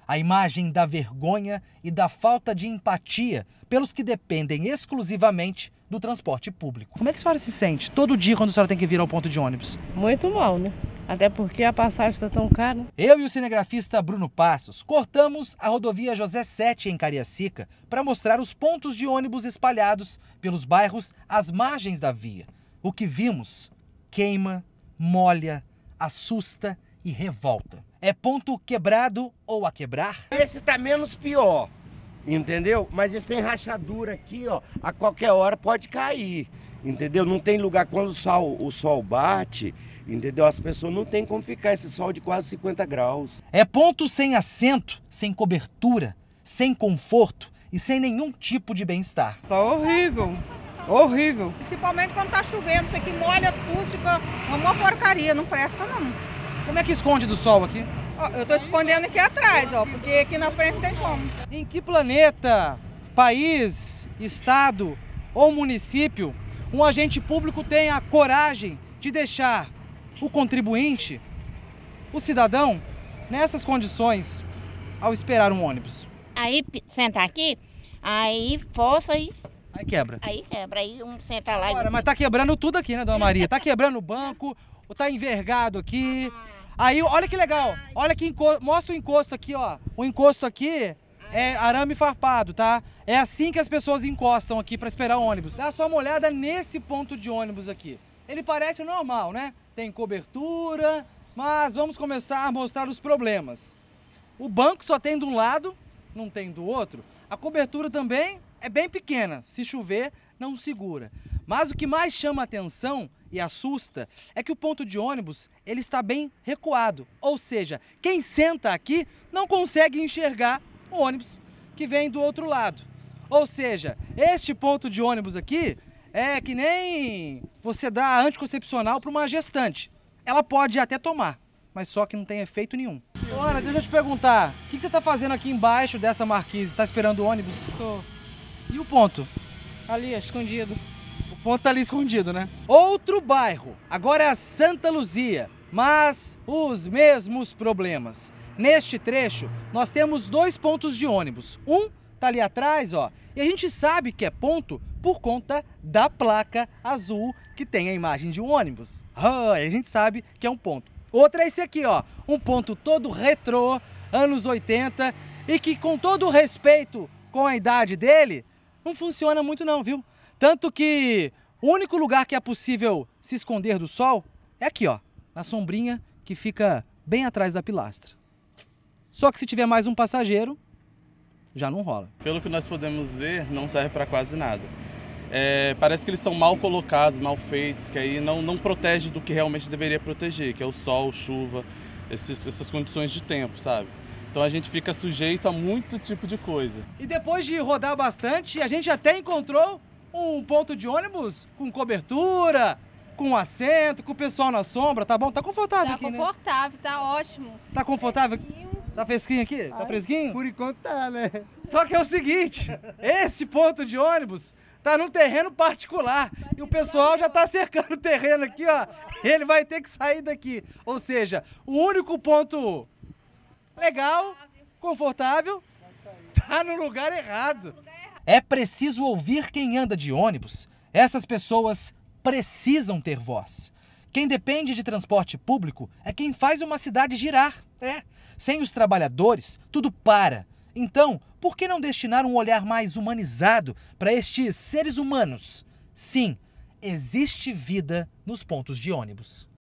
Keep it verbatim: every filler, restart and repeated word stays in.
A imagem da vergonha e da falta de empatia pelos que dependem exclusivamente do transporte público. Como é que a senhora se sente todo dia quando a senhora tem que vir ao ponto de ônibus? Muito mal, né? Até porque a passagem está tão cara. Eu e o cinegrafista Bruno Passos cortamos a rodovia José sete em Cariacica para mostrar os pontos de ônibus espalhados pelos bairros às margens da via. O que vimos queima, molha, assusta e revolta. É ponto quebrado ou a quebrar? Esse tá menos pior, entendeu? Mas esse tem rachadura aqui, ó, a qualquer hora pode cair, entendeu? Não tem lugar quando o sol, o sol bate, entendeu? As pessoas não tem como ficar esse sol de quase cinquenta graus. É ponto sem assento, sem cobertura, sem conforto e sem nenhum tipo de bem-estar. Tá horrível, horrível. Principalmente quando tá chovendo, isso aqui molha tudo, fica uma porcaria, não presta não. Como é que esconde do sol aqui? Ó, eu tô escondendo aqui atrás, ó, porque aqui na frente não tem como. Em que planeta, país, estado ou município um agente público tem a coragem de deixar o contribuinte, o cidadão, nessas condições ao esperar um ônibus? Aí senta aqui, aí força e Aí quebra. aí quebra, aí um senta lá. Agora, e... mas tá quebrando tudo aqui, né, dona Maria? Tá quebrando o banco, tá envergado aqui. Aí, olha que legal, olha que encosto, mostra o encosto aqui, ó. O encosto aqui é arame farpado, tá? É assim que as pessoas encostam aqui para esperar o ônibus. Dá só uma olhada nesse ponto de ônibus aqui. Ele parece normal, né? Tem cobertura, mas vamos começar a mostrar os problemas. O banco só tem de um lado, não tem do outro. A cobertura também é bem pequena, se chover não segura. Mas o que mais chama a atenção e assusta é que o ponto de ônibus ele está bem recuado. Ou seja, quem senta aqui não consegue enxergar o ônibus que vem do outro lado. Ou seja, este ponto de ônibus aqui é que nem você dá anticoncepcional para uma gestante. Ela pode até tomar, mas só que não tem efeito nenhum. Ora, deixa eu te perguntar, o que você está fazendo aqui embaixo dessa marquise? Está esperando o ônibus? Tô E o ponto? ali, escondido. O ponto tá ali escondido, né? Outro bairro, agora é a Santa Luzia, mas os mesmos problemas. Neste trecho, nós temos dois pontos de ônibus. Um tá ali atrás, ó, e a gente sabe que é ponto por conta da placa azul que tem a imagem de um ônibus. Ah, a gente sabe que é um ponto. Outro é esse aqui, ó, um ponto todo retrô, anos oitenta, e que com todo o respeito com a idade dele, não funciona muito não, viu? Tanto que o único lugar que é possível se esconder do sol é aqui, ó, na sombrinha que fica bem atrás da pilastra. Só que se tiver mais um passageiro, já não rola. Pelo que nós podemos ver, não serve para quase nada. É, parece que eles são mal colocados, mal feitos, que aí não, não protege do que realmente deveria proteger, que é o sol, chuva, esses, essas condições de tempo, sabe? Então a gente fica sujeito a muito tipo de coisa. E depois de rodar bastante, a gente até encontrou um ponto de ônibus com cobertura, com assento, com o pessoal na sombra, tá bom? Tá confortável Tá aqui, né? confortável, tá ótimo. Tá confortável? Tá fresquinho aqui? Tá fresquinho? Por enquanto tá, né? Só que é o seguinte, esse ponto de ônibus tá num terreno particular e o pessoal já tá cercando o terreno aqui, ó. Ele vai ter que sair daqui. Ou seja, o único ponto legal, confortável, tá no lugar errado. É preciso ouvir quem anda de ônibus. Essas pessoas precisam ter voz. Quem depende de transporte público é quem faz uma cidade girar. É. Sem os trabalhadores, tudo para. Então, por que não destinar um olhar mais humanizado para estes seres humanos? Sim, existe vida nos pontos de ônibus.